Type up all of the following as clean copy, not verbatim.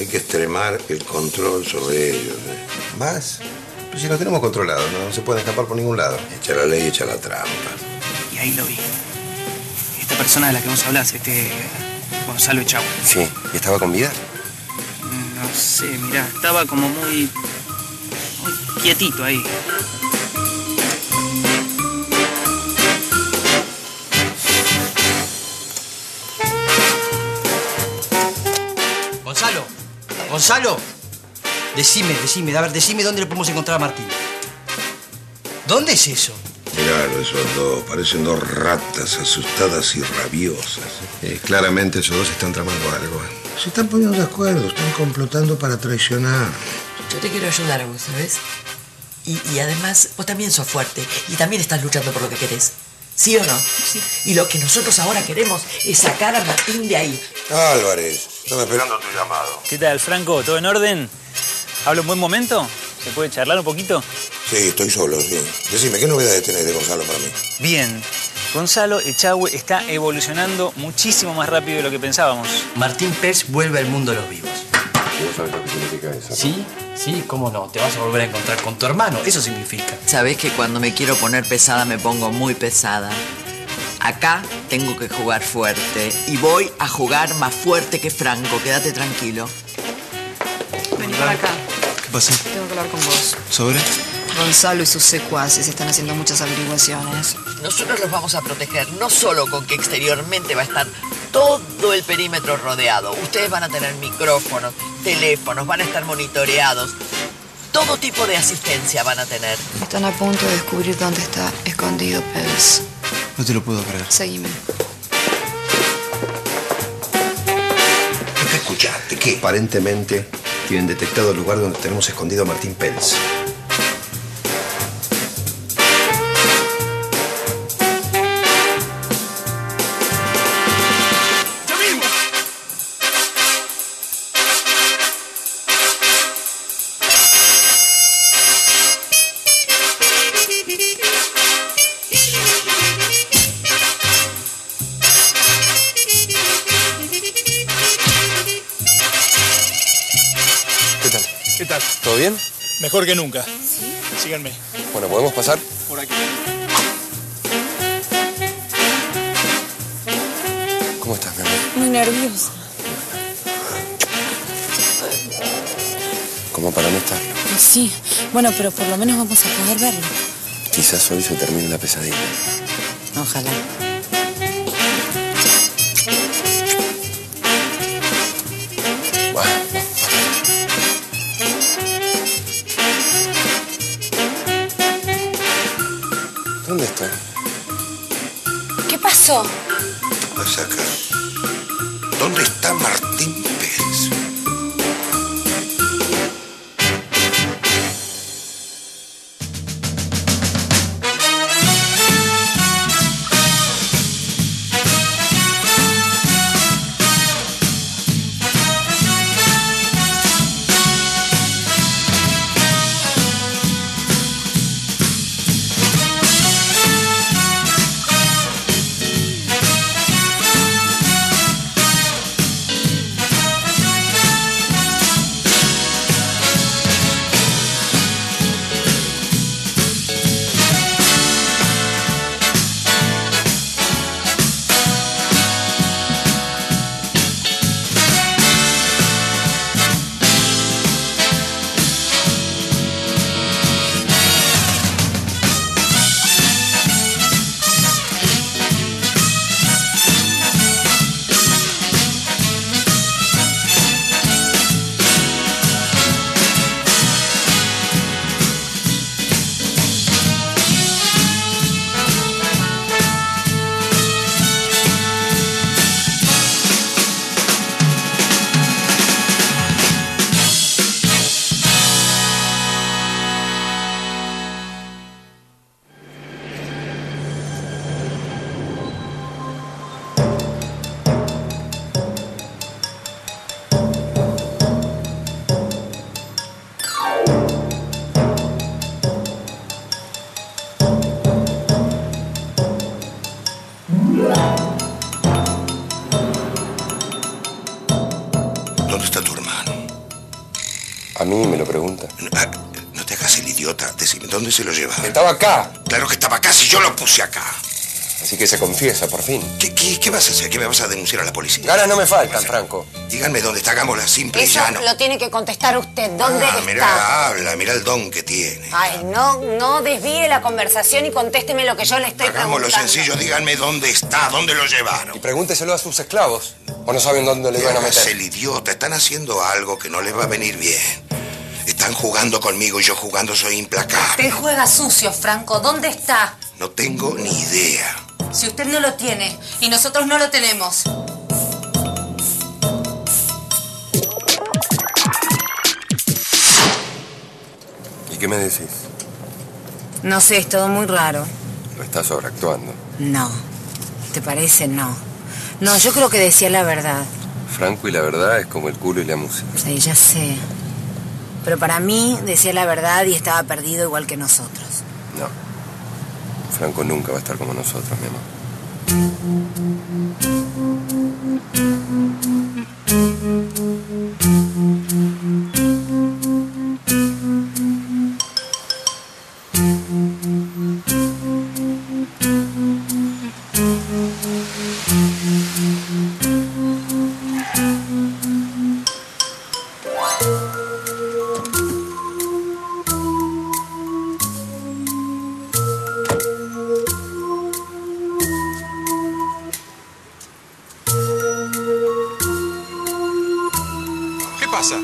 Hay que extremar el control sobre ellos. ¿Más? Pues si los tenemos controlados, no se pueden escapar por ningún lado. Echa la ley, echa la trampa. Y ahí lo vi. Esta persona de la que vos hablás, Gonzalo Echagüe. Sí, ¿y estaba con vida? No sé, mirá, estaba como muy quietito ahí. Gonzalo, decime, a ver, decime dónde le podemos encontrar a Martín. ¿Dónde es eso? Miralo, esos dos. Parecen dos ratas asustadas y rabiosas. Claramente esos dos están tramando algo. Se están poniendo de acuerdo, están complotando para traicionar. Yo te quiero ayudar a vos, ¿sabes? Y además, vos también sos fuerte y también estás luchando por lo que querés. ¿Sí o no? Sí. Y lo que nosotros ahora queremos es sacar a Martín de ahí. Álvarez, estaba esperando tu llamado. ¿Qué tal, Franco? ¿Todo en orden? ¿Hablo en buen momento? ¿Se puede charlar un poquito? Sí, estoy solo, sí. Decime, ¿qué novedades tenés de Gonzalo para mí? Bien. Gonzalo Echagüe está evolucionando muchísimo más rápido de lo que pensábamos. Martín Pels vuelve al mundo de los vivos. ¿Vos sabés lo que significa eso? Sí, cómo no. Te vas a volver a encontrar con tu hermano. Eso significa. Sabés que cuando me quiero poner pesada me pongo muy pesada. Acá tengo que jugar fuerte y voy a jugar más fuerte que Franco. Quédate tranquilo. Vení para acá. ¿Qué pasa? Tengo que hablar con vos. ¿Sobre? Gonzalo y sus secuaces están haciendo muchas averiguaciones. Nosotros los vamos a proteger no solo con que exteriormente va a estar todo el perímetro rodeado. Ustedes van a tener micrófonos, teléfonos, van a estar monitoreados. Todo tipo de asistencia van a tener. Están a punto de descubrir dónde está escondido Pels. No te lo puedo creer. Seguime. ¿Qué escuchaste? ¿Qué? Aparentemente tienen detectado el lugar donde tenemos escondido a Martín Pels. ¿Qué tal? ¿Todo bien? Mejor que nunca. Síganme. Bueno, ¿podemos pasar? Por aquí. ¿Cómo estás, mi amor? Muy nerviosa. Como para no estar. Sí, bueno, pero por lo menos vamos a poder verlo. Quizás hoy se termine la pesadilla. Ojalá. ¿Dónde está? ¿Qué pasó? Vas acá. ¿Dónde está Martín Pels? ¿Dónde está tu hermano? A mí me lo pregunta. No te hagas el idiota. Decime, ¿dónde se lo llevaron? Estaba acá. Claro que estaba acá, si yo lo puse acá. Así que se confiesa, por fin. ¿Qué vas a hacer? ¿Qué me vas a denunciar a la policía? Ganas no me faltan, Franco. Díganme dónde está, hagámosla simple y Eso llano. lo tiene que contestar usted. ¿Dónde está? Mirá el don que tiene. Ay, no desvíe la conversación y contésteme lo que yo le estoy Hagámoslo preguntando. sencillo, díganme dónde está, dónde lo llevaron. Y pregúnteselo a sus esclavos. ¿O no saben dónde le iban a meter? El idiota, están haciendo algo que no les va a venir bien. Están jugando conmigo y yo jugando soy implacable. Usted juega sucio, Franco. ¿Dónde está? No tengo ni idea. Si usted no lo tiene y nosotros no lo tenemos. ¿Y qué me decís? No sé, es todo muy raro. ¿Lo estás sobreactuando? No. ¿Te parece? No. No, yo creo que decía la verdad. Franco y la verdad es como el culo y la música. Sí, ya sé. Pero para mí decía la verdad y estaba perdido igual que nosotros. No. Franco nunca va a estar como nosotros, mi amor. ¿Qué pasa?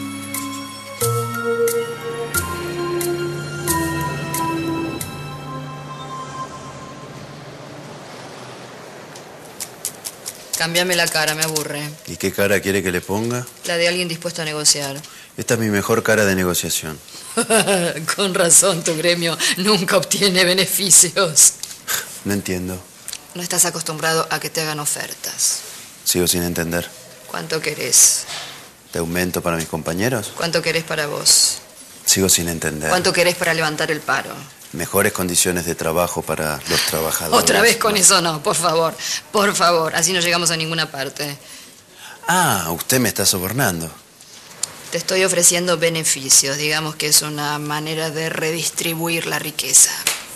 Cámbiame la cara, me aburre. ¿Y qué cara quiere que le ponga? La de alguien dispuesto a negociar. Esta es mi mejor cara de negociación. Con razón, tu gremio nunca obtiene beneficios. No entiendo. No estás acostumbrado a que te hagan ofertas. Sigo sin entender. ¿Cuánto querés? ¿De aumento para mis compañeros? ¿Cuánto querés para vos? Sigo sin entender. ¿Cuánto querés para levantar el paro? Mejores condiciones de trabajo para los trabajadores. Otra vez con eso no, por favor. Por favor, así no llegamos a ninguna parte. Ah, usted me está sobornando. Te estoy ofreciendo beneficios. Digamos que es una manera de redistribuir la riqueza.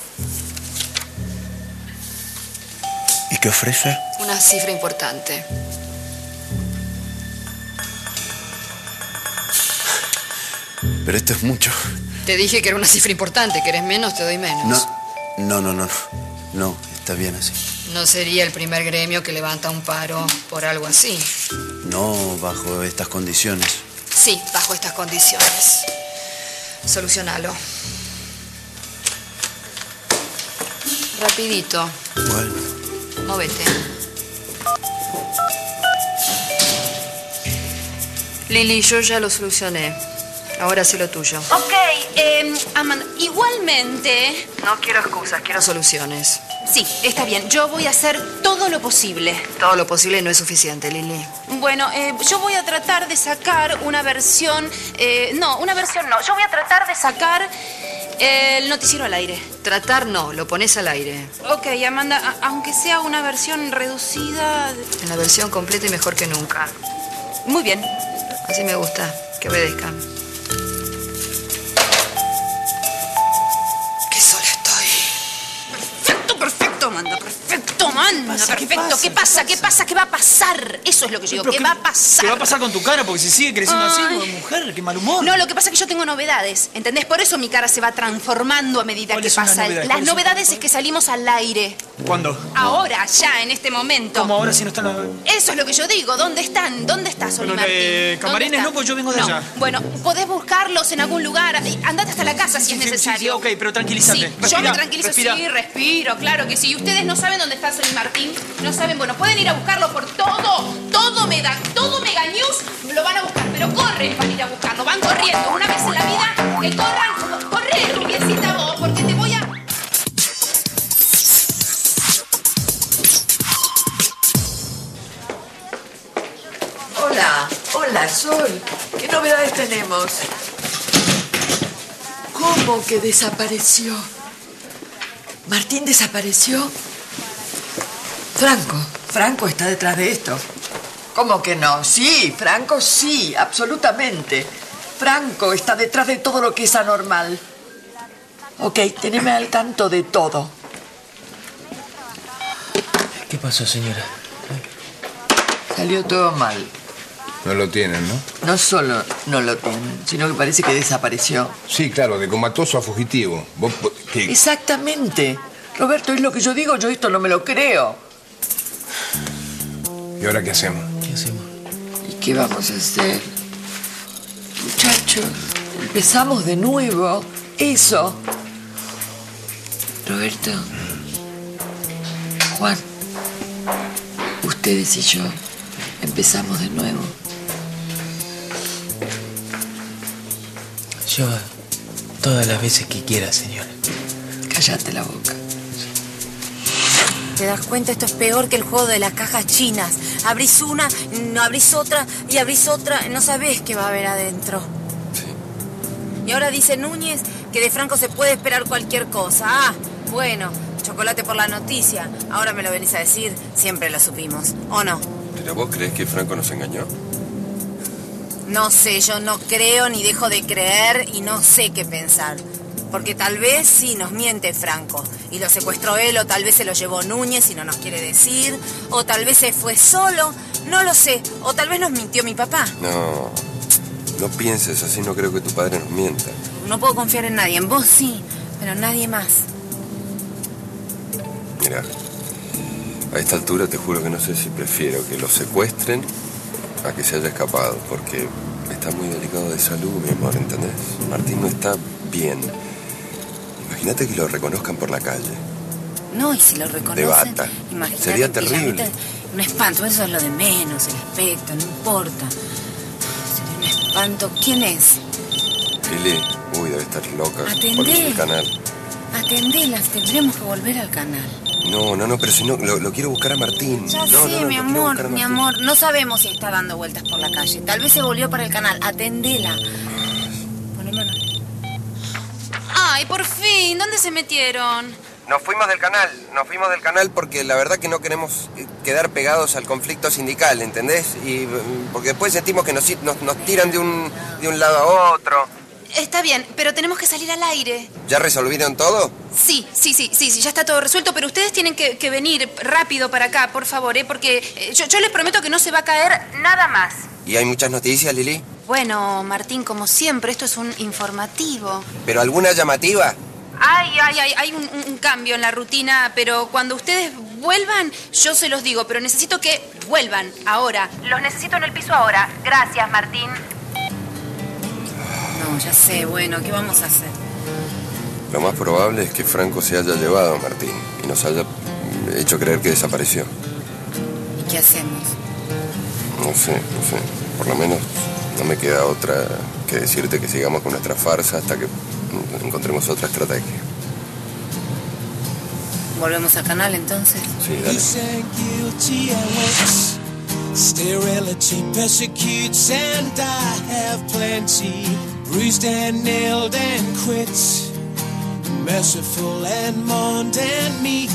¿Y qué ofrece? Una cifra importante. Pero esto es mucho. Te dije que era una cifra importante. ¿Querés menos? Te doy menos. No, está bien así. No sería el primer gremio que levanta un paro por algo así. No bajo estas condiciones. Sí, bajo estas condiciones. Solucionalo. Rapidito. Bueno. Móvete. Lili, yo ya lo solucioné. Ahora sí lo tuyo. Ok, Amanda, igualmente... No quiero excusas, quiero soluciones. Sí, está bien. Yo voy a hacer todo lo posible. Todo lo posible no es suficiente, Lili. Bueno, yo voy a tratar de sacar una versión... no, una versión no. Yo voy a tratar de sacar el noticiero al aire. Tratar no, lo pones al aire. Ok, Amanda, aunque sea una versión reducida... En la versión completa y mejor que nunca. Muy bien. Así me gusta, que obedezcan. Qué sola estoy. Perfecto, Amanda, perfecto, Amanda, perfecto. ¿Qué pasa? ¿Qué va a pasar? Eso es lo que yo digo, ¿qué va a pasar? ¿Qué va a pasar con tu cara? Porque si sigue creciendo así, mujer, qué mal humor. No, lo que pasa es que yo tengo novedades, ¿entendés? Por eso mi cara se va transformando a medida que pasa. Las novedades es que salimos al aire. ¿Cuándo? Ahora, ya, en este momento. ¿Cómo ahora si no están? Eso es lo que yo digo. ¿Dónde están? ¿Dónde está Sol y Martín? Camarines no, pues yo vengo de allá. Bueno, podés buscarlos en algún lugar. Andate hasta la casa si es necesario. Sí, ok, pero tranquilízate. Sí, Respira, yo me tranquilizo, respira. sí, respiro, claro que sí. Ustedes no saben dónde está Sol y Martín. No saben, bueno, pueden ir a buscarlo por todo Mega News lo van a buscar, pero corren para ir a buscarlo, van corriendo. Una vez en la vida que corran, corre, rubiecita vos, porque te voy a... Hola, Sol. ¿Qué novedades tenemos? ¿Cómo que desapareció? ¿Martín desapareció? Franco está detrás de esto. ¿Cómo que no? Sí, Franco sí, absolutamente. Franco está detrás de todo lo que es anormal. Ok, teneme al tanto de todo. ¿Qué pasó, señora? Salió todo mal. No lo tienen, ¿no? No solo no lo tienen, sino que parece que desapareció. Sí, claro, de comatoso a fugitivo. ¿Qué? Exactamente. Roberto, es lo que yo digo, yo esto no me lo creo. ¿Y ahora qué hacemos? ¿Qué hacemos? ¿Y qué vamos a hacer? Muchachos, empezamos de nuevo. Eso. Roberto. Juan. Ustedes y yo empezamos de nuevo. Yo, todas las veces que quiera, señora. Cállate la boca. ¿Te das cuenta? Esto es peor que el juego de las cajas chinas. Abrís una, no abrís otra y abrís otra. No sabés qué va a haber adentro. Sí. Y ahora dice Núñez que de Franco se puede esperar cualquier cosa. Ah, bueno, chocolate por la noticia. Ahora me lo venís a decir, siempre lo supimos. ¿O no? ¿Pero vos creés que Franco nos engañó? No sé, yo no creo ni dejo de creer y no sé qué pensar. Porque tal vez sí nos miente Franco y lo secuestró él, o tal vez se lo llevó Núñez y no nos quiere decir, o tal vez se fue solo, no lo sé, o tal vez nos mintió mi papá. No, no pienses así, no creo que tu padre nos mienta. No puedo confiar en nadie, en vos sí, pero nadie más. Mira, a esta altura te juro que no sé si prefiero que lo secuestren a que se haya escapado, porque está muy delicado de salud, mi amor, ¿entendés? Martín no está bien. Imagínate que lo reconozcan por la calle. No, y si lo reconocen... De bata. Imagínate Sería que terrible. la neta, un espanto, eso es lo de menos, el aspecto, no importa. Sería un espanto. ¿Quién es? Lili, uy, debe estar loca. Atendé. Por el canal. Atendelas, tendremos que volver al canal. No, pero si no, lo quiero buscar a Martín. Ya No, sé, lo mi quiero amor, buscar a mi Martín. amor. No sabemos si está dando vueltas por la calle. Tal vez se volvió para el canal. Atendela. Poné mano. Ay, por fin, ¿dónde se metieron? Nos fuimos del canal porque la verdad que no queremos quedar pegados al conflicto sindical, ¿entendés? Y porque después sentimos que nos tiran de un lado a otro. Está bien, pero tenemos que salir al aire. ¿Ya resolvieron todo? Sí, ya está todo resuelto, pero ustedes tienen que venir rápido para acá, por favor, porque yo les prometo que no se va a caer nada más. ¿Y hay muchas noticias, Lili? Bueno, Martín, como siempre, esto es un informativo. ¿Pero alguna llamativa? Hay un cambio en la rutina, pero cuando ustedes vuelvan, yo se los digo, pero necesito que vuelvan ahora. Los necesito en el piso ahora. Gracias, Martín. No, ya sé, bueno, ¿qué vamos a hacer? Lo más probable es que Franco se haya llevado a Martín y nos haya hecho creer que desapareció. ¿Y qué hacemos? No sé. Por lo menos no me queda otra que decirte que sigamos con nuestra farsa hasta que encontremos otra estrategia. ¿Volvemos al canal entonces? Sí, dale. Sterility persecutes and I have plenty. Bruised and nailed and quit. Merciful and mourned and meek.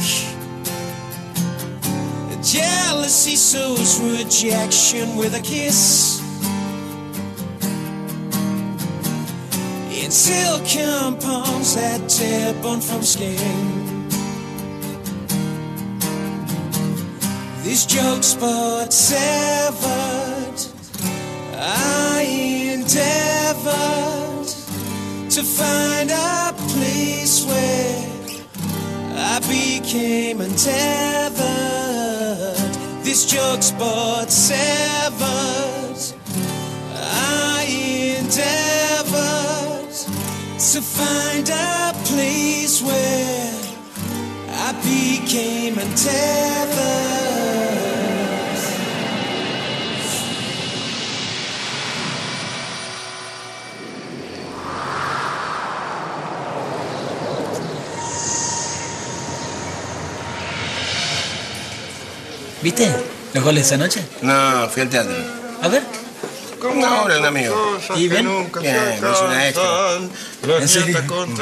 Jealousy sows rejection with a kiss. In silken palms that tear bone from skin. This joke spot severed, I endeavored to find a place where I became untethered. This joke spot severed, I endeavored to find a place where I became untethered. ¿Viste los goles de esa noche? No, fui al teatro. A ver. Con una obra de un amigo. ¿Y bien? Bien, me hizo una extra. ¿En serio?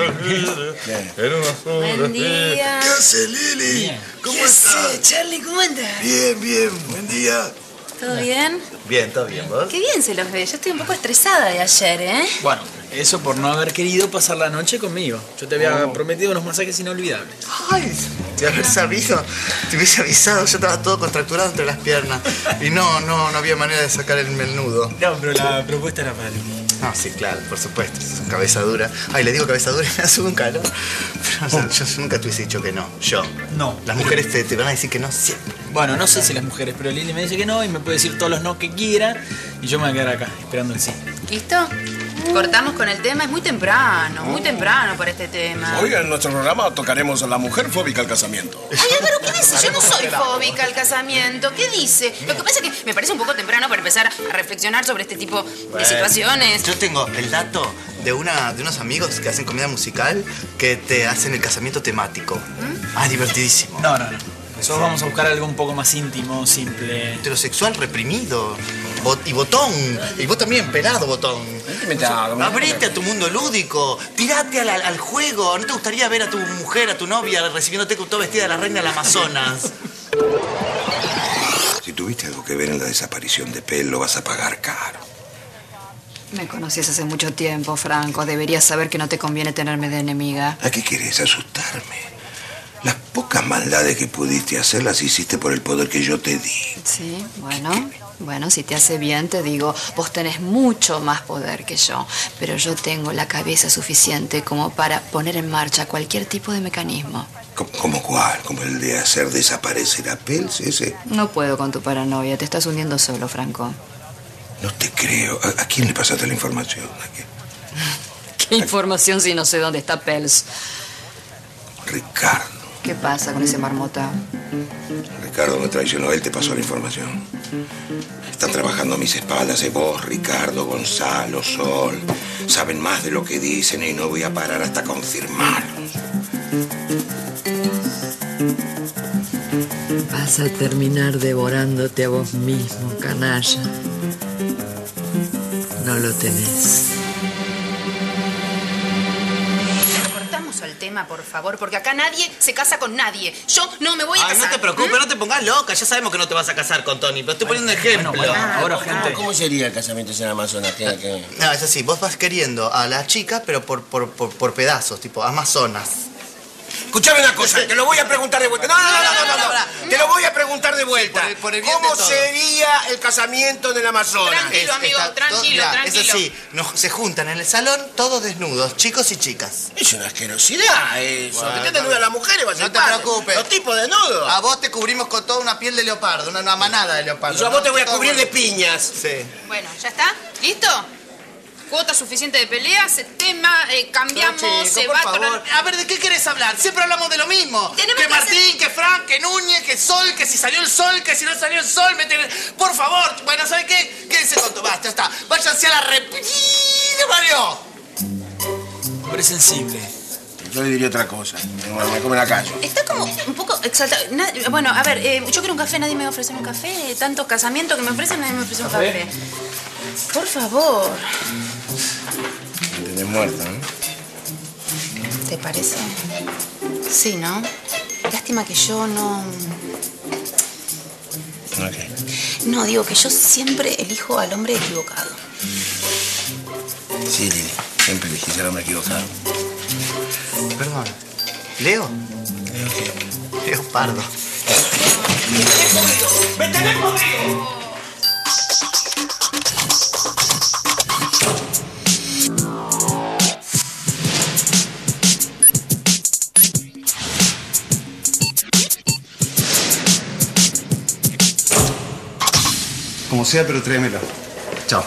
Buen día. ¿Qué haces, Lili? ¿Cómo estás? Charlie, ¿cómo andas? Bien, buen día. ¿Todo bien? Bien, todo bien, ¿vos? Qué bien se los ve. Yo estoy un poco estresada de ayer, ¿eh? Bueno, eso por no haber querido pasar la noche conmigo. Yo te había prometido unos masajes inolvidables. Ay, de haber sabido, te hubiese avisado. Yo estaba todo contracturado entre las piernas. Y no había manera de sacar el nudo. No, pero la propuesta era para mí. No, sí, claro, por supuesto. Es cabeza dura. Ay, le digo cabeza dura y me sube un calor. Pero o sea, yo nunca te hubiese dicho que no. Yo. No. Las mujeres te van a decir que no siempre. Bueno, no sé si las mujeres, pero Lili me dice que no y me puede decir todos los no que quiera y yo me voy a quedar acá, esperando el sí. ¿Listo? Cortamos con el tema. Es muy temprano para este tema. Oiga, en nuestro programa tocaremos a la mujer fóbica al casamiento. Ay, Álvaro, ¿qué dice? Yo no soy fóbica al casamiento. ¿Qué dice? Lo que pasa es que me parece un poco temprano para empezar a reflexionar sobre este tipo de situaciones. Yo tengo el dato de unos amigos que hacen comedia musical que te hacen el casamiento temático. Ah, divertidísimo. No. Nosotros vamos a buscar algo un poco más íntimo, simple. Heterosexual reprimido. Y botón. Y vos también, pelado, botón. Abrite a tu mundo lúdico. Tirate al juego. ¿No te gustaría ver a tu mujer, a tu novia, recibiéndote con toda vestida de la reina del Amazonas? Si tuviste algo que ver en la desaparición de Pel, lo vas a pagar caro. Me conoces hace mucho tiempo, Franco. Deberías saber que no te conviene tenerme de enemiga. ¿A qué querés asustarme? Las pocas maldades que pudiste hacer las hiciste por el poder que yo te di. Sí, bueno, si te hace bien, te digo, vos tenés mucho más poder que yo, pero yo tengo la cabeza suficiente como para poner en marcha cualquier tipo de mecanismo. ¿Cómo cuál? ¿Como el de hacer desaparecer a Pels, ese? No puedo con tu paranoia, te estás hundiendo solo, Franco. No te creo. ¿A quién le pasaste la información? ¿Qué información si no sé dónde está Pels? Ricardo. ¿Qué pasa con ese marmota? Ricardo me traicionó, él te pasó la información. Están trabajando a mis espaldas, vos, Ricardo, Gonzalo, Sol. Saben más de lo que dicen y no voy a parar hasta confirmarlos. Vas a terminar devorándote a vos mismo, canalla. No lo tenés. Al tema, por favor, porque acá nadie se casa con nadie. Yo no me voy a casar. No te preocupes, no te pongas loca. Ya sabemos que no te vas a casar con Tony, pero estoy poniendo un ejemplo. Ahora, gente. ¿Cómo sería el casamiento en Amazonas? No, es así. Vos vas queriendo a la chica, pero por pedazos, tipo Amazonas. Escuchame una cosa, te lo voy a preguntar de vuelta. No. Te lo voy a preguntar de vuelta. ¿Cómo sería el casamiento en el Amazonas? Tranquilo, amigo, tranquilo. Es así, se juntan en el salón todos desnudos, chicos y chicas. Es una asquerosidad eso. Bueno, que te desnuda a las mujeres, va a ser no te preocupes. Los tipos desnudos. A vos te cubrimos con toda una piel de leopardo, una manada de leopardo. Y yo a vos te voy a cubrir de piñas. Sí. Bueno, ¿ya está? ¿Listo? Cuota suficiente de peleas, tema, cambiamos, chico, se por va favor. A ver, ¿de qué querés hablar? Siempre hablamos de lo mismo. Tenemos que Martín, que Frank, que Núñez, que Sol, que si salió el sol, que si no salió el sol. Por favor. Bueno, ¿saben qué? Quédense con tu... Basta, ya está. Váyanse a la Mario. Hombre sensible. Yo le diría otra cosa. Me come la calle. Está como un poco exaltado. Bueno, a ver, yo quiero un café, nadie me va a ofrecer un café. Tantos casamientos que me ofrecen, nadie me ofrece un café. Por favor. Me tenés muerta, ¿no? ¿Te parece? Sí, ¿no? Lástima que yo no... ¿No qué? No, digo que yo siempre elijo al hombre equivocado. Sí, Lili. Siempre elegís al hombre equivocado. Perdón. ¿Leo? ¿Leo qué? Leopardo. ¡Me tenés podrido! Como sea, pero tráemelo. Chao.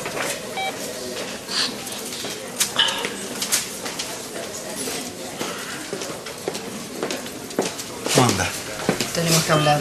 ¿Cómo anda? Tenemos que hablar.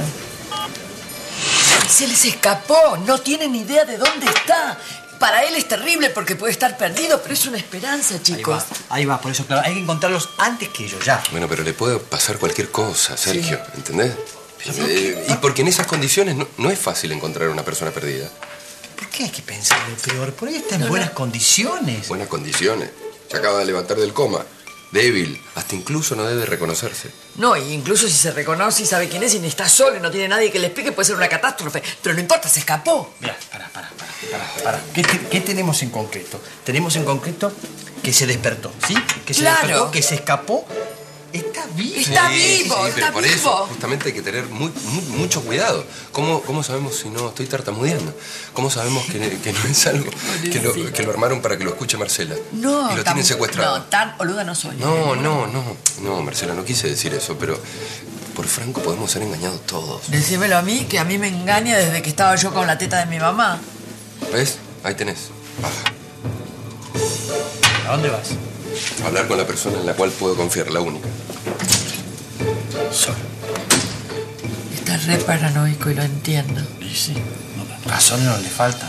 Se les escapó. No tienen idea de dónde está. Para él es terrible porque puede estar perdido, pero es una esperanza, chicos. Ahí va, por eso, claro, hay que encontrarlos antes que ellos, ya. Bueno, pero le puede pasar cualquier cosa, Sergio, ¿entendés? Y porque en esas condiciones no es fácil encontrar a una persona perdida. ¿Por qué hay que pensar lo peor? Por ahí está en buenas condiciones. Buenas condiciones. Se acaba de levantar del coma. débil, hasta incluso no debe reconocerse. No, y incluso si se reconoce y sabe quién es y ni está solo y no tiene nadie que le explique, puede ser una catástrofe. Pero no importa, se escapó. Mira, para. ¿Qué tenemos en concreto? Tenemos en concreto que se despertó, ¿sí? Que se despertó, que se escapó. Está vivo. Está vivo, pero está por vivo. eso justamente hay que tener mucho cuidado. ¿Cómo sabemos si no estoy tartamudeando? ¿Cómo sabemos que no es algo que lo armaron para que lo escuche Marcela? No, y lo tienen secuestrado. No, tan boluda no soy. No, Marcela, no quise decir eso, pero por Franco podemos ser engañados todos. Decímelo a mí, que a mí me engaña desde que estaba yo con la teta de mi mamá. ¿Ves? Ahí tenés. Baja. ¿A dónde vas? A hablar con la persona en la cual puedo confiar, la única. Solo. Está re paranoico y lo entiendo. Y sí, razones no le faltan.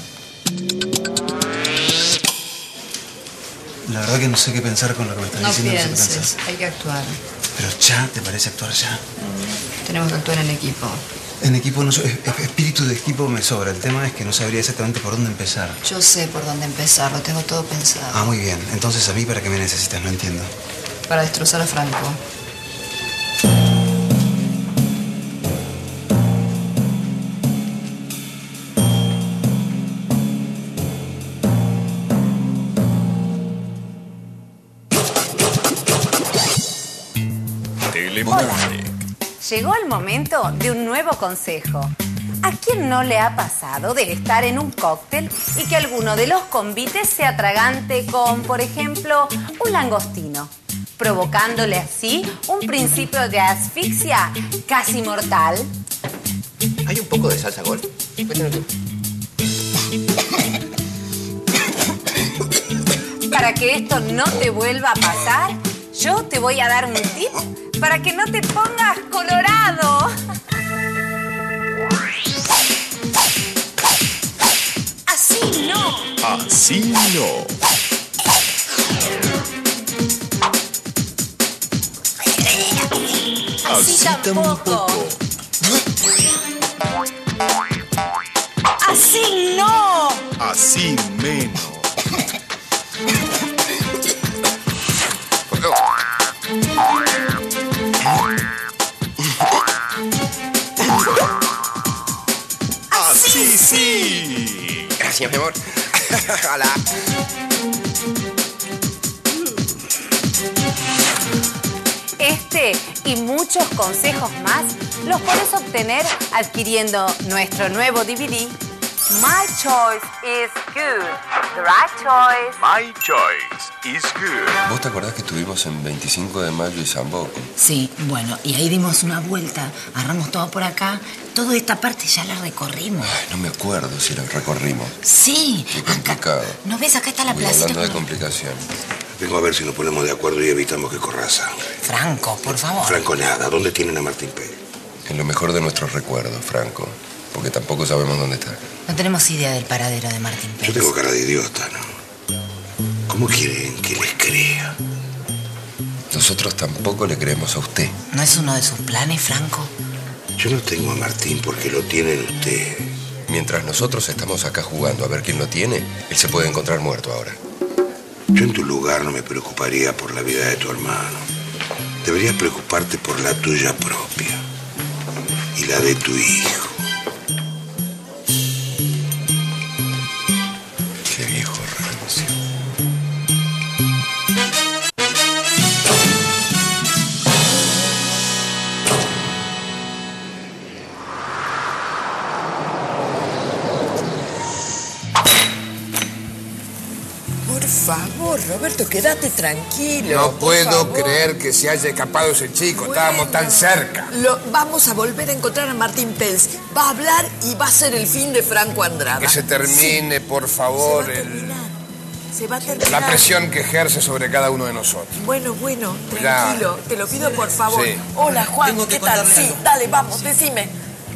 La verdad que no sé qué pensar con lo que me estás No diciendo. pienses, hay que actuar. Pero ya, ¿te parece actuar ya? Tenemos que actuar en equipo. En equipo, espíritu de equipo me sobra. El tema es que no sabría exactamente por dónde empezar. Yo sé por dónde empezar, lo tengo todo pensado. Ah, muy bien. Entonces, ¿a mí para qué me necesitas? No entiendo. Para destrozar a Franco. Llegó el momento de un nuevo consejo. ¿A quién no le ha pasado de estar en un cóctel y que alguno de los convites se atragante con, por ejemplo, un langostino, provocándole así un principio de asfixia casi mortal? ¿Hay un poco de salsa golf? Para que esto no te vuelva a pasar, yo te voy a dar un tip para que no te pongas colorado. Así no. Así no. Así tampoco. Así no. Así menos. Así sí. Gracias, mi amor. Hola. Este y muchos consejos más los podés obtener adquiriendo nuestro nuevo DVD. My choice is good. The right choice. My choice is good. ¿Vos te acordás que estuvimos en 25 de mayo y Samboco? Sí, bueno, y ahí dimos una vuelta, agarramos todo por acá. Toda esta parte ya la recorrimos. Ay, no me acuerdo si la recorrimos. Sí. Qué complicado. ¿No ves? Acá está la Uy, placita. hablando de complicaciones. Vengo a ver si nos ponemos de acuerdo y evitamos que corra sangre. Franco, por favor. Franco, nada. ¿Dónde tienen a Martín Pérez? En lo mejor de nuestros recuerdos, Franco. Porque tampoco sabemos dónde está. No tenemos idea del paradero de Martín Pérez. Yo tengo cara de idiota, ¿no? ¿Cómo quieren que les crea? Nosotros tampoco le creemos a usted. ¿No es uno de sus planes, Franco? Yo no tengo a Martín porque lo tienen ustedes. Mientras nosotros estamos acá jugando a ver quién lo tiene, él se puede encontrar muerto ahora. Yo en tu lugar no me preocuparía por la vida de tu hermano. Deberías preocuparte por la tuya propia y la de tu hijo. Qué viejo rancio. Por favor, Roberto, quédate tranquilo. No por puedo favor. creer que se haya escapado ese chico. Estábamos tan cerca. Vamos a volver a encontrar a Martín Pérez. Va a hablar y va a ser el fin de Franco Andrada. Que se termine, por favor, Se va a terminar. la presión que ejerce sobre cada uno de nosotros. Bueno, Ya. tranquilo. Te lo pido por favor. Sí. Hola, Juan, Tengo que ¿qué tal? contarle Sí, algo. dale, vamos, decime.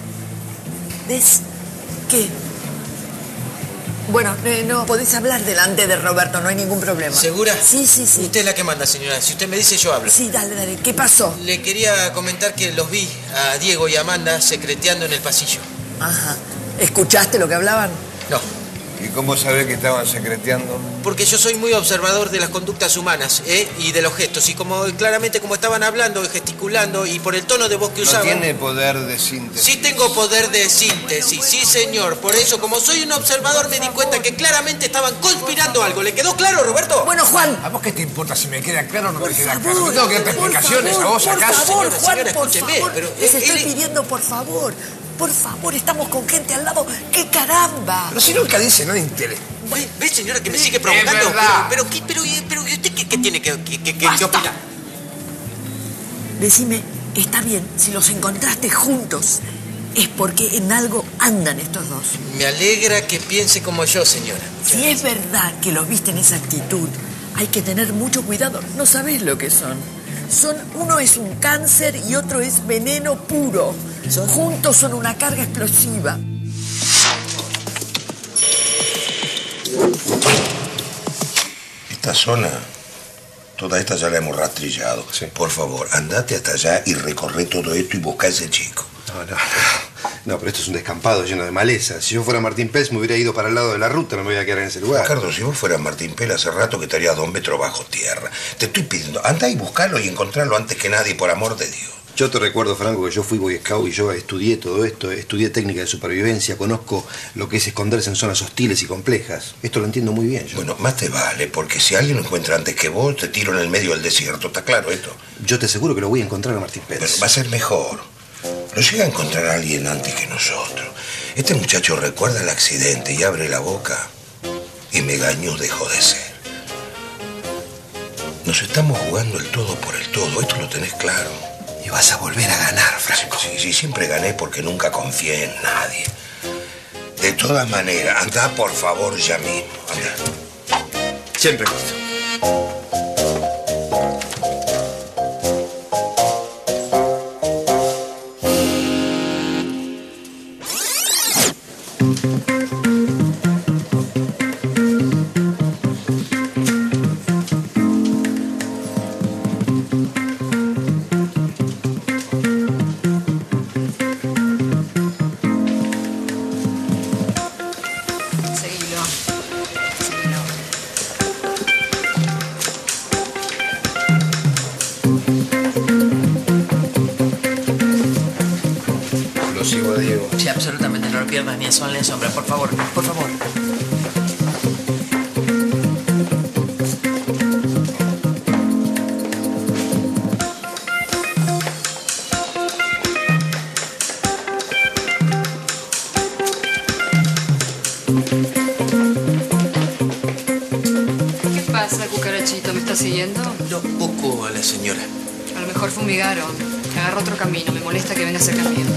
¿Qué? Bueno, no podés hablar delante de Roberto, no hay ningún problema. ¿Segura? Sí. Usted es la que manda, señora. Si usted me dice, yo hablo. Sí, dale. ¿Qué pasó? Le quería comentar que los vi a Diego y Amanda secreteando en el pasillo. Ajá. ¿Escuchaste lo que hablaban? No. ¿Y cómo sabés que estaban secreteando? Porque yo soy muy observador de las conductas humanas, y de los gestos. Y como claramente como estaban hablando y gesticulando y por el tono de voz que usaban... No tiene poder de síntesis. Sí tengo poder de síntesis, sí señor. Por eso, como soy un observador, me di cuenta que claramente estaban conspirando algo. ¿Le quedó claro, Roberto? Bueno, Juan. ¿A vos qué te importa si me queda claro o no me queda claro? ¿No tengo que darte explicaciones a vos acaso? Por favor, Juan, señora, por escúcheme, favor. pero Les estoy pidiendo, por favor. Por favor, estamos con gente al lado. ¡Qué caramba! Pero si nunca dice nada interés. ¿Ves, señora, que me sigue provocando? Es verdad. Pero ¿y usted qué tiene que opinar? Decime, está bien, si los encontraste juntos, es porque en algo andan estos dos. Me alegra que piense como yo, señora. Si es verdad que los viste en esa actitud, hay que tener mucho cuidado. No sabés lo que son. Uno es un cáncer y otro es veneno puro. Juntos son una carga explosiva. Esta zona, toda esta ya la hemos rastrillado. Sí. Por favor, andate hasta allá y recorre todo esto y busca a ese chico. No, pero esto es un descampado lleno de maleza. Si yo fuera Martín Pels me hubiera ido para el lado de la ruta, no me voy a quedar en ese lugar. Ricardo, si vos fueras Martín Pels hace rato que estarías 2 metros bajo tierra. Te estoy pidiendo, anda y buscalo y encontrarlo antes que nadie, por amor de Dios. Yo te recuerdo, Franco, que yo fui Boy Scout y yo estudié todo esto, estudié técnica de supervivencia, conozco lo que es esconderse en zonas hostiles y complejas. Esto lo entiendo muy bien. Bueno, más te vale, porque si alguien lo encuentra antes que vos, te tiro en el medio del desierto. ¿Está claro esto? Yo te aseguro que lo voy a encontrar a Martín Pels. Pero va a ser mejor. Lo llega a encontrar a alguien antes que nosotros. Este muchacho recuerda el accidente y abre la boca y Megañús dejó de ser. Nos estamos jugando el todo por el todo, esto lo tenés claro. Y vas a volver a ganar, Franco. Sí, siempre gané porque nunca confié en nadie. De todas maneras, anda por favor ya mismo. Anda. Siempre listo. Sí, absolutamente, no lo pierdas ni a sol ni a sombra, por favor, por favor. ¿Qué pasa, cucarachito? ¿Me estás siguiendo? No, poco a la señora. A lo mejor fumigaron. Agarra otro camino. Me molesta que venga cerca mío.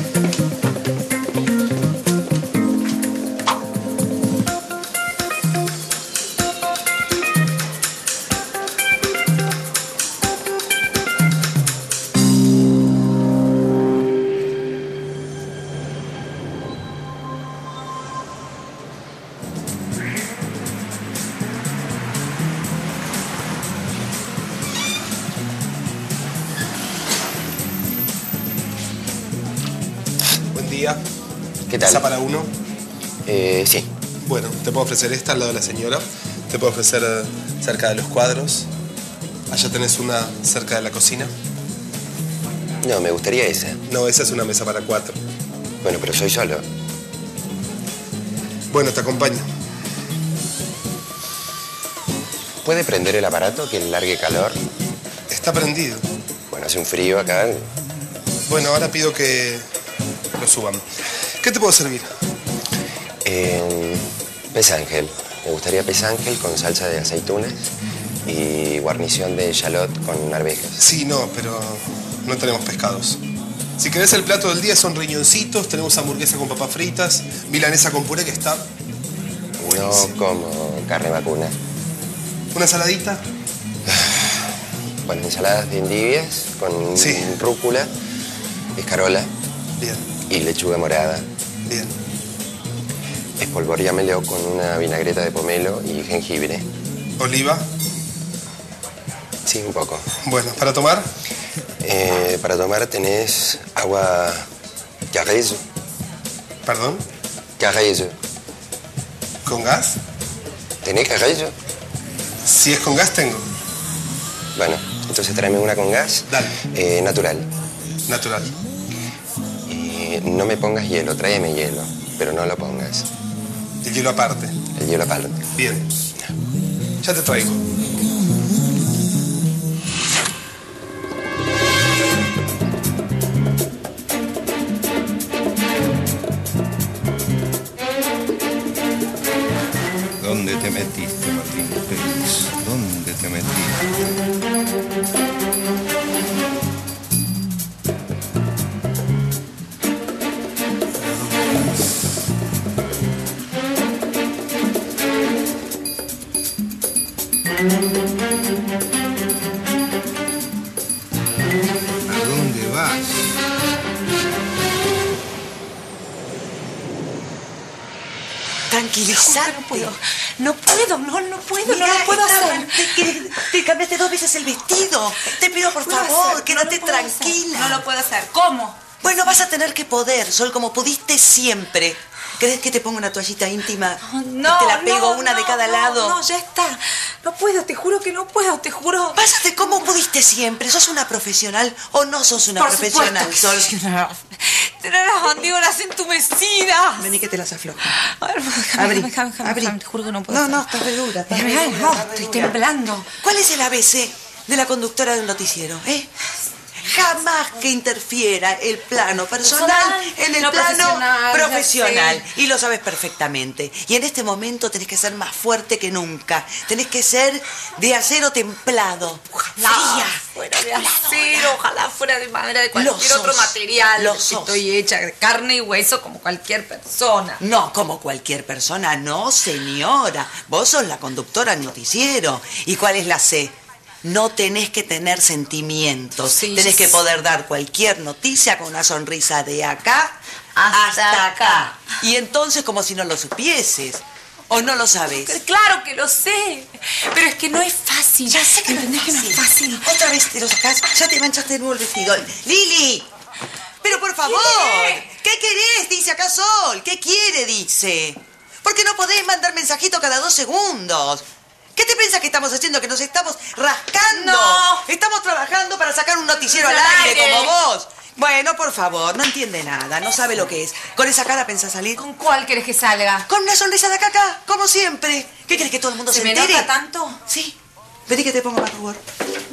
¿Qué tal? ¿Esa para uno? Sí. Bueno, te puedo ofrecer esta al lado de la señora. Te puedo ofrecer cerca de los cuadros. Allá tenés una cerca de la cocina. No, me gustaría esa. No, esa es una mesa para 4. Bueno, pero soy solo. Bueno, te acompaño. ¿Puede prender el aparato que largue calor? Está prendido. Bueno, hace un frío acá. Bueno, ahora pido que lo suban. ¿Qué te puedo servir? Pez ángel. Me gustaría pez ángel con salsa de aceitunas y guarnición de shallot con arvejas. Sí, no, pero no tenemos pescados. Si querés el plato del día son riñoncitos, tenemos hamburguesa con papas fritas, milanesa con puré que está... No como carne vacuna. ¿Una ensaladita? Bueno, ensaladas de endivias con rúcula, escarola. Bien. Y lechuga morada. Bien. Espolvoreámelo con una vinagreta de pomelo y jengibre. ¿Oliva? Sí, un poco. Bueno, ¿para tomar? Para tomar tenés agua Carrezo. ¿Perdón? Carrezo. ¿Con gas? ¿Tenés cagallo? Si es con gas, tengo. Bueno, entonces tráeme una con gas. Dale. Natural. Natural. No me pongas hielo, tráeme hielo, pero no lo pongas. El hielo aparte. El hielo aparte. Bien. Ya te traigo. ¿Dónde te metiste, Martín Pérez? ¿Dónde te metiste? ¿A dónde vas? Tranquilízate. No puedo hacer. Te cambiaste 2 veces el vestido. Te pido por favor, quédate tranquila. No lo puedo hacer. ¿Cómo? Bueno, vas a tener que poder, Sol, como pudiste siempre. ¿Crees que te ponga una toallita íntima? No, te la pego una de cada lado. No, ya está. No puedo, te juro que no puedo, te juro. Pásate como pudiste siempre. ¿Sos una profesional o no sos una profesional, Sol? Tener las mandíbulas entumecidas. Vení que te las aflojo. A ver, déjame, te juro que no puedo. No, estás re dura. No, estoy temblando. ¿Cuál es el ABC de la conductora de un noticiero, Jamás que interfiera el plano personal en el plano profesional. Y lo sabes perfectamente. Y en este momento tenés que ser más fuerte que nunca. Tenés que ser de acero templado. Ojalá fuera de acero, ojalá fuera de madera, de cualquier otro material. Estoy hecha de carne y hueso como cualquier persona. No, como cualquier persona, no, señora. Vos sos la conductora del noticiero. ¿Y cuál es la C? No tenés que tener sentimientos. Tenés que poder dar cualquier noticia con una sonrisa de acá hasta acá. Y entonces como si no lo supieses. ¿O no lo sabes? Claro que lo sé. Pero es que no es fácil. Ya sé que no es fácil. Otra vez te lo sacás. Ya te manchaste de nuevo el vestido. ¡Lili! Pero por favor. ¿Qué querés? Dice acá Sol. ¿Qué quiere? Dice. ¿Por qué no podés mandar mensajito cada 2 segundos? ¿Qué te piensas que estamos haciendo? ¿Que nos estamos rascando? No. Estamos trabajando para sacar un noticiero al aire como vos. Bueno, por favor, no entiende nada, no sabe lo que es. ¿Con esa cara pensás salir? ¿Con cuál querés que salga? Con una sonrisa de acá, como siempre. ¿Qué querés que todo el mundo se entere? ¿Se me nota tanto? Sí. Vení que te pongo más rubor.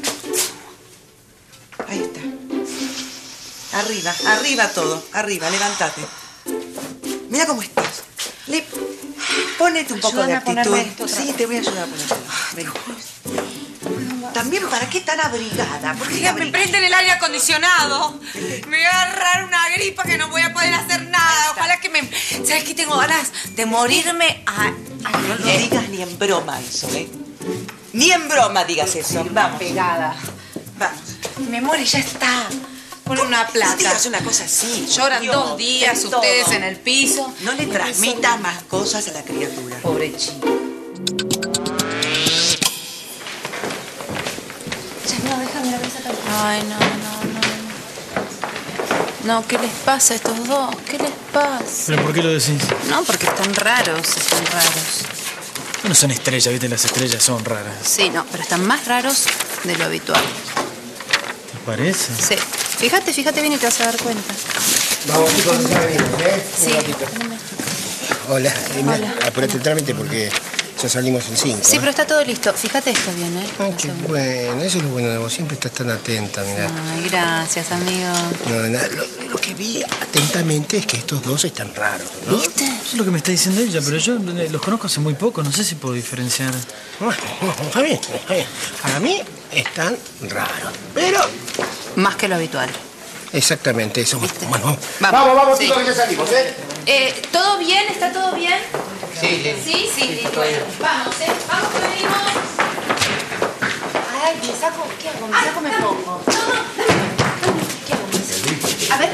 Ahí está. Arriba, arriba todo. Arriba, levántate. Mira cómo estás. Ponete un poco de actitud. Sí, te voy a ayudar a ponerte. Ven. También, ¿para qué tan abrigada? Me prenden el aire acondicionado. Me voy a agarrar una gripa que no voy a poder hacer nada. Ojalá que me... ¿Sabes qué? Tengo ganas de morirme a... No lo digas ni en broma eso, Ni en broma digas eso. Vamos. Pegada. Vamos. Me muero y ya está. Con una placa. No digas una cosa así. Lloran 2 días ustedes en el piso. No le transmitas más cosas a la criatura. Pobre chico. No, déjame la mesa también. Ay, no. No, ¿qué les pasa a estos dos? ¿Qué les pasa? ¿Pero por qué lo decís? No, porque están raros. No son estrellas, ¿viste? Las estrellas son raras. Sí, no, pero están más raros de lo habitual. ¿Te parece? Sí. Fíjate bien y te vas a dar cuenta. Vamos, chicos, ya venimos, Sí. Un ratito. Hola. Apurate el trámite porque ya salimos en 5. Sí, pero está todo listo. Fíjate esto bien, Ay, qué bueno. Eso es lo bueno de vos. Siempre estás tan atenta, mirá. Ay, gracias, amigo. No, nada. Lo que vi atentamente es que estos dos están raros, ¿no? ¿Viste? Eso es lo que me está diciendo ella, pero yo los conozco hace muy poco. No sé si puedo diferenciar. Bueno, está bien. Para mí están raros, pero... Más que lo habitual. Exactamente, eso. Bueno, vamos, sí. Chicos, ya salimos, ¿Todo bien? ¿Está todo bien? Sí. Sí. Bueno, vamos, Vamos que venimos. Ay, me saco... ¿Qué hago? ¿Me saco me pongo? No. ¿Qué hago? A ver.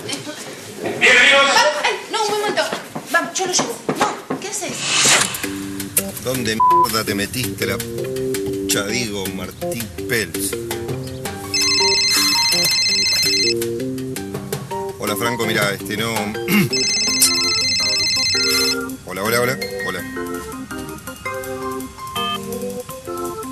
No, un momento. Vamos, yo lo llevo. No, ¿qué haces? ¿Dónde mierda te metiste la pucha, digo, Martín Pels? Hola, Franco, mira, no... Hola.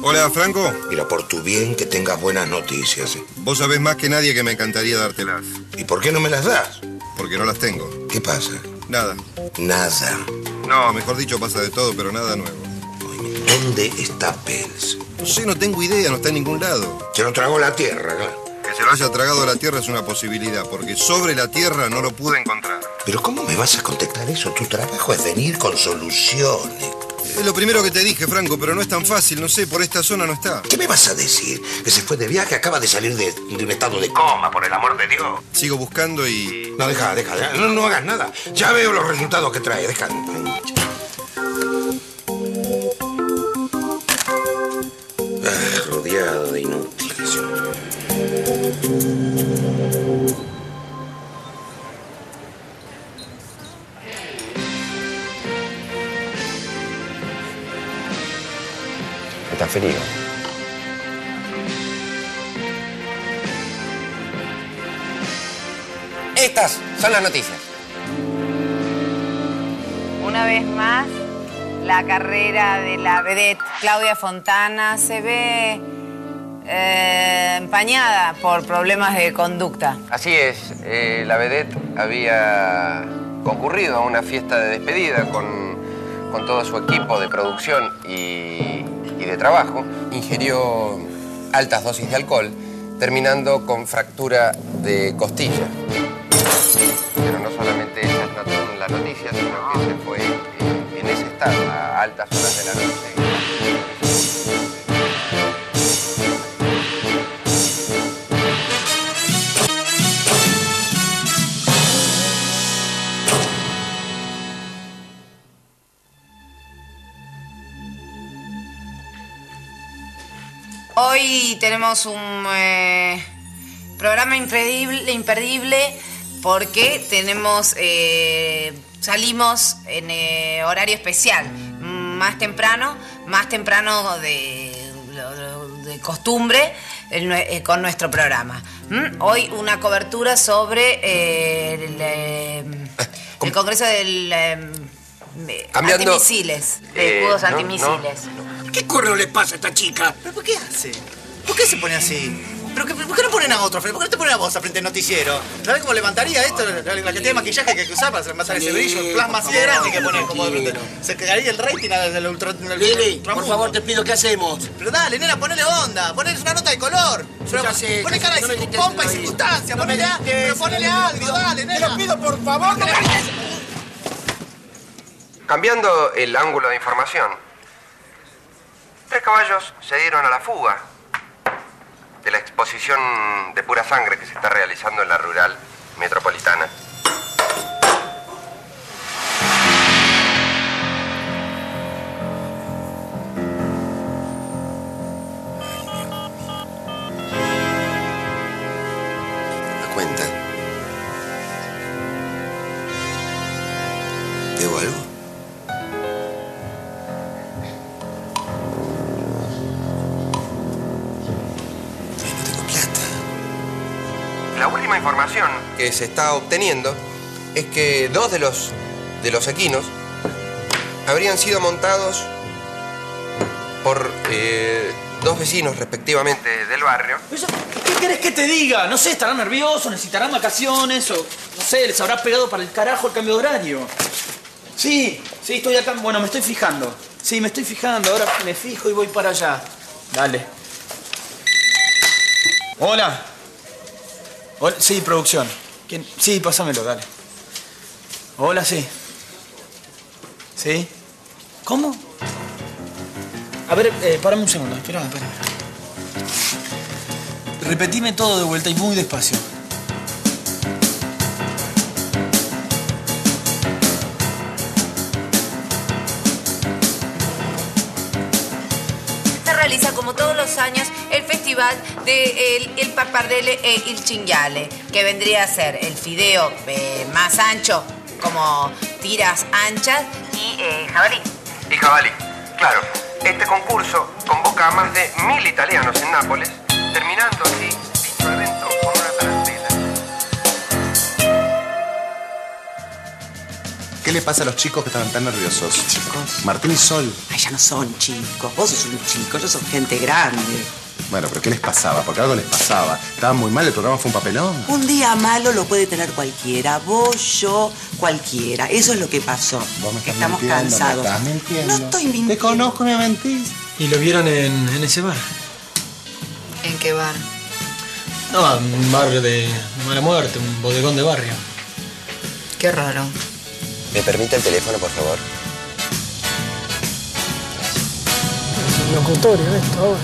Hola, Franco. Mira, por tu bien que tengas buenas noticias. Vos sabés más que nadie que me encantaría dártelas. ¿Y por qué no me las das? Porque no las tengo. ¿Qué pasa? Nada. Nada. No, mejor dicho, pasa de todo, pero nada nuevo. ¿Dónde está Pels? No sé, no tengo idea, no está en ningún lado. Se lo tragó la tierra, claro. Que se lo haya tragado la tierra es una posibilidad, porque sobre la tierra no lo pude encontrar. Pero ¿cómo me vas a contestar eso? Tu trabajo es venir con soluciones. Es lo primero que te dije, Franco, pero no es tan fácil, no sé, por esta zona no está. ¿Qué me vas a decir? Que se fue de viaje, acaba de salir de un estado de coma, por el amor de Dios. Sigo buscando y... No, deja, no hagas nada. Ya veo los resultados que trae, deja. Rodeado de inútiles. Está frío. Estas son las noticias. Una vez más, la carrera de la vedette Claudia Fontana se ve empañada por problemas de conducta. Así es, la vedette había concurrido a una fiesta de despedida con todo su equipo de producción y de trabajo. Ingirió altas dosis de alcohol, terminando con fractura de costilla. Pero no solamente esa es la noticia, sino que se fue en ese estado a altas horas de la noche. Hoy tenemos un programa imperdible porque salimos en horario especial, más temprano de costumbre con nuestro programa. Hoy una cobertura sobre el Congreso del antimisiles, de escudos antimisiles. ¿Qué correo le pasa a esta chica? ¿Pero por qué hace? ¿Por qué se pone así? ¿Por qué no ponen a otro? ¿Por qué no te ponen a vos frente al noticiero? ¿Sabés cómo levantaría esto? La cantidad de maquillaje que usar para matar ese brillo, el plasma así de grande que ponen como de frente. Se cagaría el rating del ultra... Lili, por favor, te pido, ¿qué hacemos? Pero dale, nena, ponele onda, ponele una nota de color. Ponle cara de pompa y circunstancia, pero ponele algo, dale, nena. Te lo pido, por favor, no me grites. Cambiando el ángulo de información, 3 caballos se dieron a la fuga de la exposición de pura sangre que se está realizando en la rural metropolitana. ¿Me cuenta? ¿Debo algo? La última información que se está obteniendo es que 2 de los equinos habrían sido montados por 2 vecinos respectivamente del barrio. ¿Qué querés que te diga? No sé, estarán nerviosos, necesitarán vacaciones o, no sé, les habrá pegado para el carajo el cambio de horario. Sí, estoy acá. Bueno, me estoy fijando. Sí, me estoy fijando. Ahora me fijo y voy para allá. Dale. Hola. Hola, sí, producción. ¿Quién? Sí, pásamelo, dale. Hola, sí. ¿Sí? ¿Cómo? A ver, párame un segundo. Espera. Repetime todo de vuelta y muy despacio. Se realiza como todos los años el festival de el Pappardelle e il Cinghiale, que vendría a ser el fideo más ancho, como tiras anchas, y jabalí. Y jabalí, claro. Este concurso convoca a más de 1000 italianos en Nápoles, terminando así dicho evento con una tarantela. ¿Qué le les pasa a los chicos que estaban tan nerviosos? ¿Qué chicos? Martín y Sol. Ay, ya no son chicos. Vos sos un chico, ellos son gente grande. Bueno, pero ¿qué les pasaba? Porque algo les pasaba. Estaban muy mal, el programa fue un papelón. Un día malo lo puede tener cualquiera. Vos, yo, cualquiera. Eso es lo que pasó. Vos me estás Estamos mintiendo, cansados. me estás mintiendo. No estoy mintiendo. Te conozco, me mentís. ¿Y lo vieron en ese bar? ¿En qué bar? No, un bar de mala muerte, un bodegón de barrio. Qué raro. ¿Me permite el teléfono, por favor? Es un locutorio esto ahora.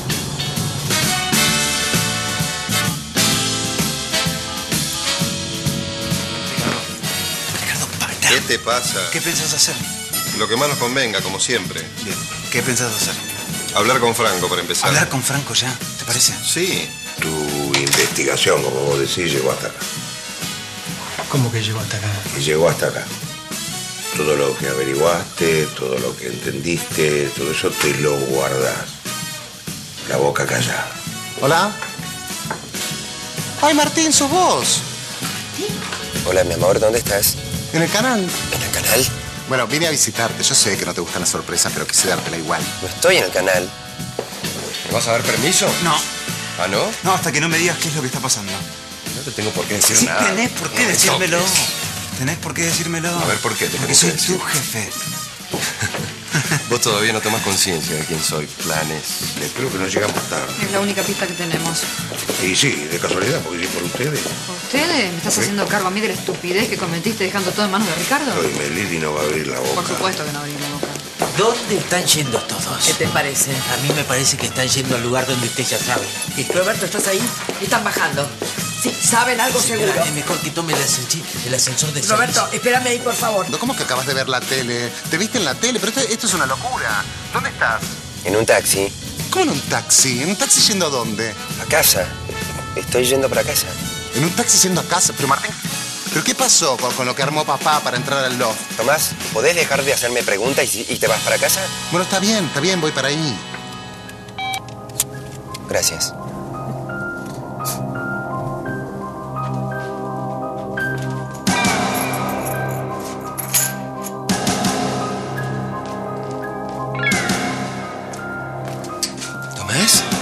¿Qué te pasa? ¿Qué pensás hacer? Lo que más nos convenga, como siempre. Bien. ¿Qué pensás hacer? Hablar con Franco, para empezar. ¿Hablar con Franco ya? ¿Te parece? Sí. Tu investigación, como vos decís, llegó hasta acá. ¿Cómo que llegó hasta acá? Y llegó hasta acá. Todo lo que averiguaste, todo lo que entendiste, todo eso te lo guardás. La boca callada. ¿Hola? Ay, Martín, sos vos. Hola, mi amor, ¿dónde estás? En el canal. ¿En el canal? Bueno, vine a visitarte. Yo sé que no te gustan las sorpresas, pero quise dártela igual. No estoy en el canal. ¿Me vas a dar permiso? No. ¿Ah, no? No, hasta que no me digas qué es lo que está pasando. No te tengo por qué decir Sí, nada. tenés por qué No me decírmelo. toques. Tenés por qué decírmelo. A ver, ¿por qué? Te Porque tengo soy que decir. tu jefe. Vos todavía no tomás conciencia de quién soy. Planes. Espero que no llegamos tarde. Es la única pista que tenemos. Y sí, de casualidad, porque sí por ustedes. ¿Ustedes? ¿Me estás haciendo cargo a mí de la estupidez que cometiste dejando todo en manos de Ricardo? Hoy Melili no va a abrir la boca. Por supuesto que no abrí la boca. ¿Dónde están yendo todos? ¿Qué te parece? A mí me parece que están yendo al lugar donde usted ya sabe. Roberto, ¿estás ahí? Están bajando. Sí, saben algo Señora, seguro. es mejor que tome el ascensor de Roberto, servicio. espérame ahí, por favor. ¿Cómo que acabas de ver la tele? ¿Te viste en la tele? Pero esto es una locura. ¿Dónde estás? En un taxi. ¿Cómo en un taxi? ¿En un taxi yendo a dónde? A casa. Estoy yendo para casa. ¿En un taxi yendo a casa? Pero Martín, ¿pero qué pasó con lo que armó papá para entrar al loft? Tomás, ¿podés dejar de hacerme preguntas y te vas para casa? Bueno, está bien, voy para ahí. Gracias. ¿Tomás?